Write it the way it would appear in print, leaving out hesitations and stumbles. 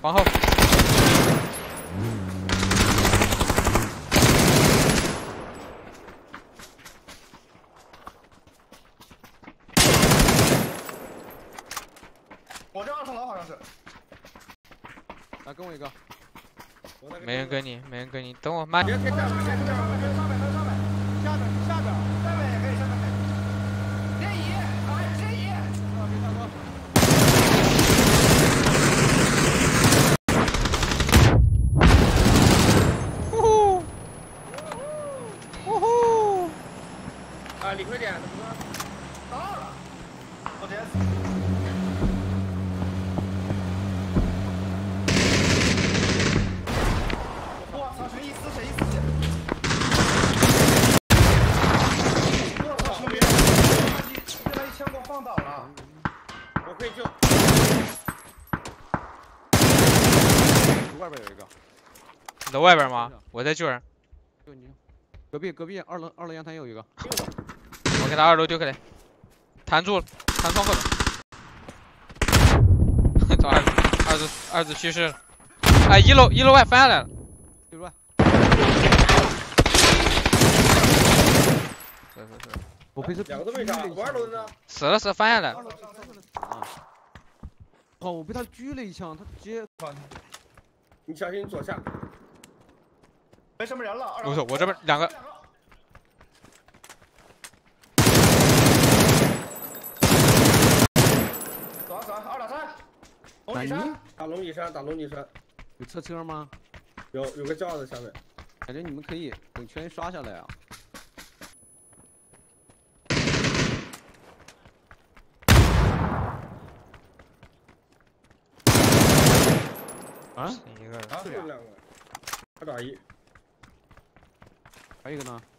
往后。 我这2层楼好像是。 来跟我一个。 没人跟你，没人跟你，等我慢。 别上边，下边，下边也可以，下边可以。别移，别移。 别大哥。 啊，离快点，怎么了？到了，我直接死。我操，谁一死？我操，兄弟，被他一枪给我放倒了。我可以救。 外边有一个。 你在外边吗？我在救人。 救你。隔壁二楼阳台有一个。 我给他2楼丢开来，弹住了，弹窗户了。找二子去世了。哎，1楼外翻下来了。 1楼外。 是。 我被这 2个都没杀，我2楼呢？ 死了，翻下来了。 哦，我被他狙了一枪，他直接。 你小心左下。没什么人了。 不是，我这边2个。 走，2打3。龙脊山。 有侧车吗？ 有个轿子下面。 感觉你们可以等圈刷下来啊。啊？ 一个人。 就2个。2打1。 还有一个呢。